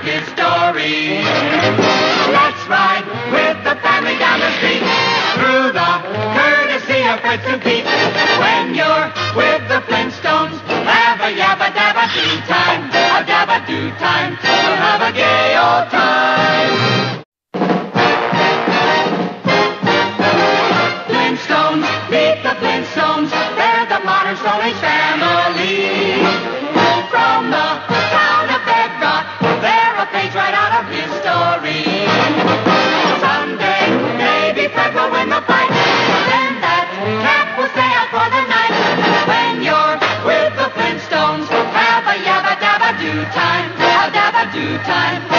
history. Let's ride with the family down the street through the courtesy of Fritz and Pete. When you're with the Flintstones, have a yabba-dabba-do time, a dabba-do time. We'll have a gay old time. Flintstones, meet the Flintstones. They're the modern Stone Age family. From the town of Bedrock, they're a page right out of history. Someday, maybe Fred will win the fight. Then that cat will stay out for the night. When you're with the Flintstones, have a yabba-dabba-do time, a dabba-do time.